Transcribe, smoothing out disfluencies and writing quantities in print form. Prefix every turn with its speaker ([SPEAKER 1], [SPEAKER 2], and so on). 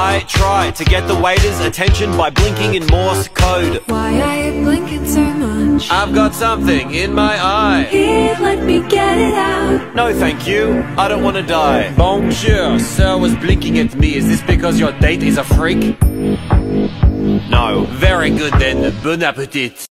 [SPEAKER 1] I try to get the waiter's attention by blinking in Morse code.
[SPEAKER 2] Why are you blinking so much?
[SPEAKER 1] I've got something in my eye.
[SPEAKER 2] Here, let me get it out.
[SPEAKER 1] No thank you, I don't want to die. Bonjour, sir was blinking at me. Is this because your date is a freak? No. Very good then, bon appetit.